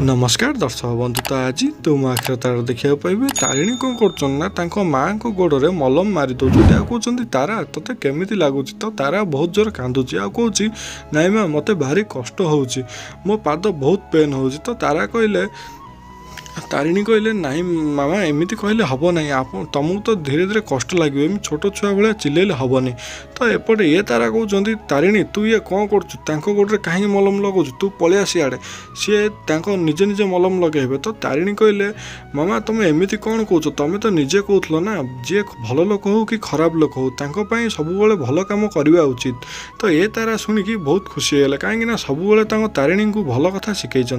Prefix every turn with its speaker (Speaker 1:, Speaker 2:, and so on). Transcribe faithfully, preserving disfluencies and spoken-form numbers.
Speaker 1: नमस्कार दर्शक बंधु तो आज तुम आखिर तार देखा पाइबे तारिणी कौन कर माँ को गोड़े मलम मारी दौरान कहते तारा तोते केमी लगुच तो तारा बहुत जोर कांदुची आ कौच नाई माँ मत भारी कष्ट होची मो पाद बहुत पेन हो तो तारा कहले तारिणी कहले नाई मामा एमती कहले हम ना आप तुमको तो धीरे धीरे कष्ट लगे एम छोट छुआ भाया चिल्ले हेनी तो एपटे ये तारा कहते तारिणी तू ये कौन कर गोटे कहीं मलम लगुच तू पलि आड़े सी निजे निजे मलम लगे तो तारिणी कहले मामा तुम एमती कौन कौच तुम तो निजे कहल ना जी भल लोक हो कि खराब लोक हो सब भल कम करवा उचित तो ये तारा शुणिकी बहुत खुशी है कहीं सब तारिणी को भल कथा शिखई।